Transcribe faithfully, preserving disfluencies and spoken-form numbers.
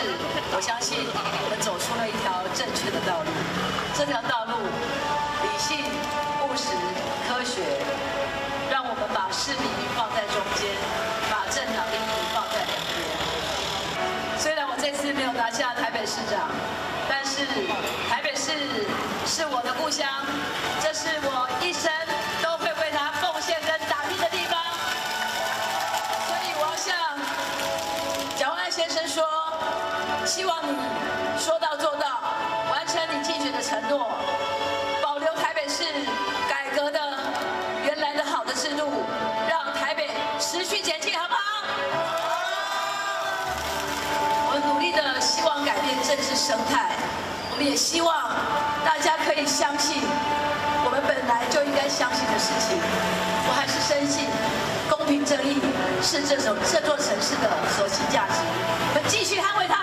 我相信我们走出了一条正确的道路。这条道路理性、务实、科学，让我们把市民放在中间，把政党利益放在两边。虽然我这次没有拿下台北市长，但是台北市是我的故乡，这是我一生都会为它奉献跟打拼的地方。所以我要向蒋万安先生说，希望你说到做到，完成你竞选的承诺，保留台北市改革的原来的好的制度，让台北持续前进，好不好？我们努力的希望改变政治生态，我们也希望大家可以相信我们本来就应该相信的事情。我还是深信公平正义是这种这座城市的核心价值，我们继续捍卫它。